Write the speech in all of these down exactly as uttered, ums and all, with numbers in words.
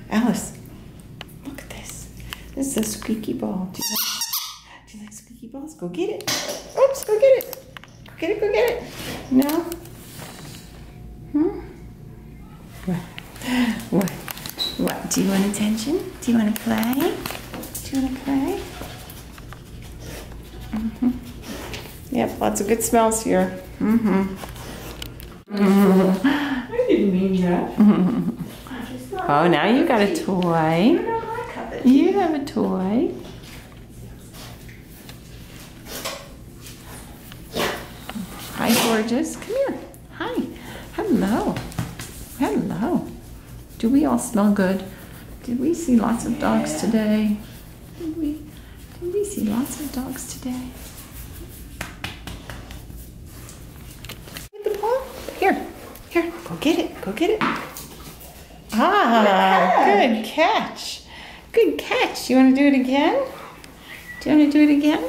Alice, look at this. This is a squeaky ball. Do you like, do you like squeaky balls? Go get it. Oops, go get it. Go get it, go get it. No? Hmm? What? What? What? Do you want attention? Do you want to play? Do you want to play? Mm-hmm. Yep, lots of good smells here. Mm-hmm. Mm-hmm. I didn't mean that. Mm-hmm. Oh, now you got a toy. You have a toy. Hi, gorgeous. Come here. Hi. Hello. Hello. Do we all smell good? Did we see lots of dogs today? Did we, did we see lots of dogs today? Get the paw. Here. Here. Go get it. Go get it. Ah, good catch. Good catch. You want to do it again? Do you want to do it again?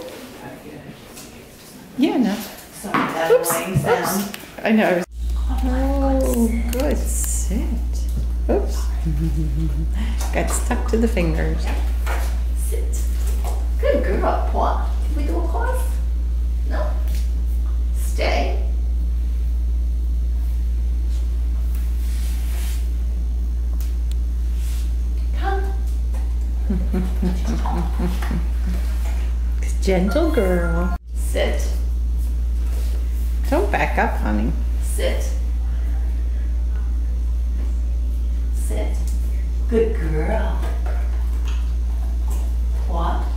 Yeah, no. Sorry, that Oops, annoying sound. oops. I know. Oh, good sit. Oops. Got stuck to the fingers. Sit. Good girl, paw. Did we do a pause? No. Stay. Come. Gentle girl. Sit. Don't back up, honey. Sit. Sit. Good girl. Paw.